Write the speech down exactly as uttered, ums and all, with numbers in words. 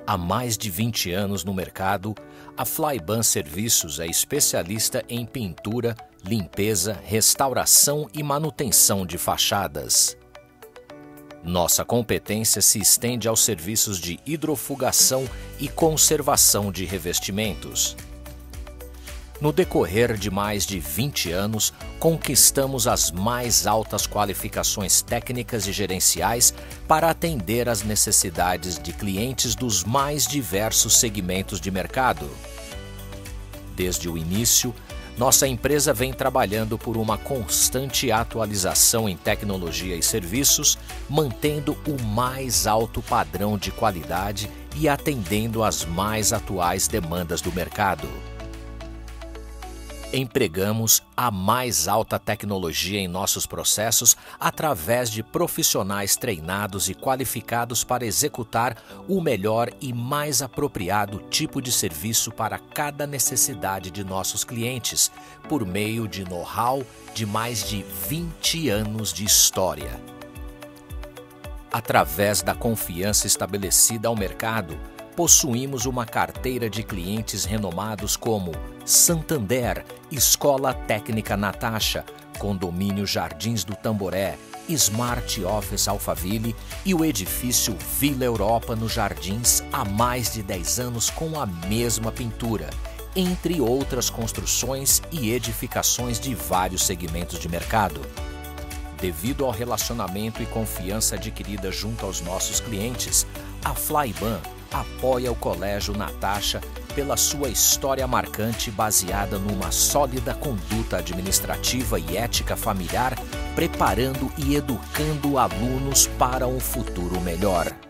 Há mais de vinte anos no mercado, a Flyban Serviços é especialista em pintura, limpeza, restauração e manutenção de fachadas. Nossa competência se estende aos serviços de hidrofugação e conservação de revestimentos. No decorrer de mais de vinte anos, conquistamos as mais altas qualificações técnicas e gerenciais para atender às necessidades de clientes dos mais diversos segmentos de mercado. Desde o início, nossa empresa vem trabalhando por uma constante atualização em tecnologia e serviços, mantendo o mais alto padrão de qualidade e atendendo às mais atuais demandas do mercado. Empregamos a mais alta tecnologia em nossos processos através de profissionais treinados e qualificados para executar o melhor e mais apropriado tipo de serviço para cada necessidade de nossos clientes, por meio de know-how de mais de vinte anos de história. Através da confiança estabelecida ao mercado, possuímos uma carteira de clientes renomados como Santander, Escola Técnica Natasha, Condomínio Jardins do Tamboré, Smart Office Alphaville e o edifício Vila Europa nos Jardins há mais de dez anos com a mesma pintura, entre outras construções e edificações de vários segmentos de mercado. Devido ao relacionamento e confiança adquirida junto aos nossos clientes, a Flyban apoia o Colégio Natasha pela sua história marcante baseada numa sólida conduta administrativa e ética familiar, preparando e educando alunos para um futuro melhor.